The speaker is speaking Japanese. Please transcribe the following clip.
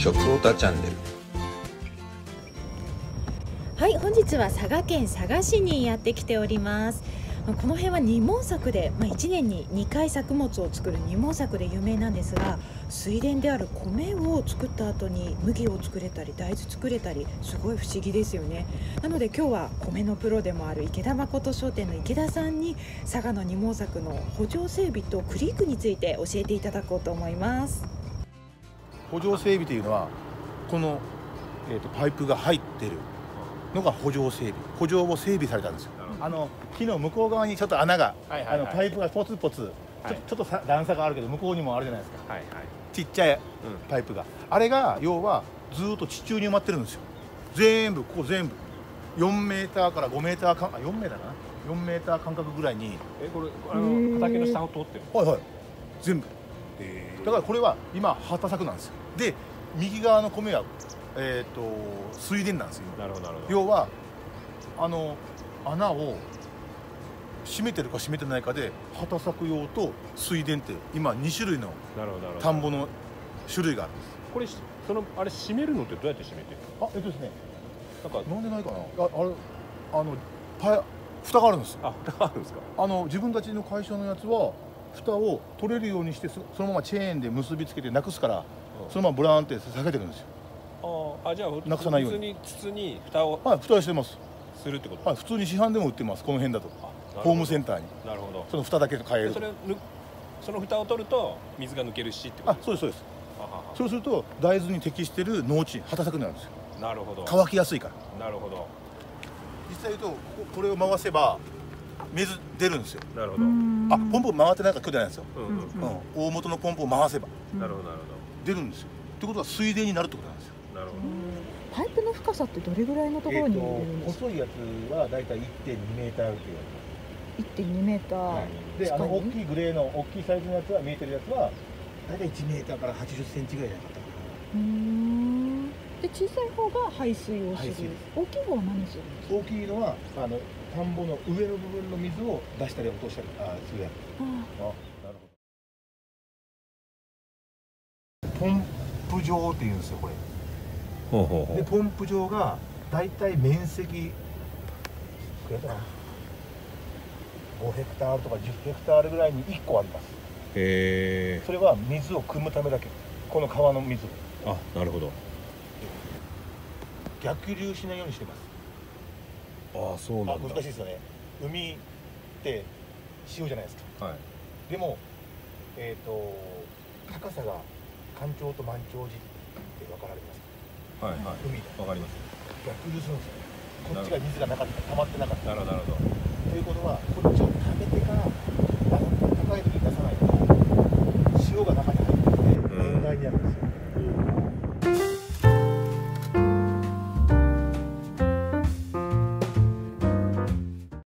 食オタチャンネル。 はい、本日は佐賀県佐賀市にやってきております。この辺は二毛作で、1年に2回作物を作る二毛作で有名なんですが、水田である米を作った後に麦を作れたり大豆作れたり、すごい不思議ですよね。なので今日は米のプロでもある池田誠商店の池田さんに佐賀の二毛作の圃場整備とクリークについて教えていただこうと思います。 圃場整備というのはこの、パイプが入ってるのが圃場整備、圃場を整備されたんですよ。木の向こう側にちょっと穴が、パイプがポツポツ、ちょっと段差があるけど向こうにもあるじゃないですか、ちっちゃいパイプが、あれが要はずっと地中に埋まってるんですよ。全部ここ全部4メーターから5メーター4メーターかな、4メーター間隔ぐらいに、 これ畑の下を通ってる。 はいはい、全部。だからこれは今畑作なんですよ。で右側の米は水田なんですよ。 なるほどなるほど。 要は穴を閉めてるか閉めてないかで畑作用と水田って今2種類の田んぼの種類があるんです。 これあれ閉めるのってどうやって閉めてるの？ ですね、なんでないかな、蓋があるんです。 蓋があるんですか？ 自分たちの会社のやつは蓋を取れるようにしてそのままチェーンで結びつけてなくすから、そのままブラーンって下げてるんですよ。 じゃあなくさないように筒に蓋を蓋してます。 するってこと？ 普通に市販でも売ってます。この辺だとホームセンターに。 なるほど。 その蓋だけ買える。 その蓋を取ると水が抜けるしってこと？ そうですそうです。そうすると大豆に適してる農地、畑作になるんですよ。 なるほど。 乾きやすいから。 なるほど。 実際言うとこれを回せば水出るんですよ。 なるほど。 ポンプ回ってないから今日じゃないですよ。大元のポンプを回せばなるほどなるほど出るんですよ。ってことは水田になるってことなんですよ。 なるほど。 パイプの深さってどれぐらいのところに入れるんですか？ 細いやつはだいたい 1.2 メーターって言われて 1.2 メーター、 で大きいグレーの大きいサイズのやつは見えてるやつはだいたい1メーターから80センチぐらいじゃなかったかな。で小さい方が排水をする。大きい方は何するんですか？ 大きいのは田んぼの上の部分の水を出したり落としたりするやつ。なるほど。ポンプ場っていうんですよこれ。でポンプ場がだいたい面積5ヘクタールとか10ヘクタールぐらいに1個あります。それは水を汲むためだけ、この川の水を。 なるほど。 逆流しないようにしてます。 そうなんだ。 難しいですよね。海って塩じゃないですか。でも高さが干潮と満潮時って分かられますか？海でわかります。 逆流するんですよ。こっちが水がなかった、溜まってなかった。 なるほど。 ということはこっちを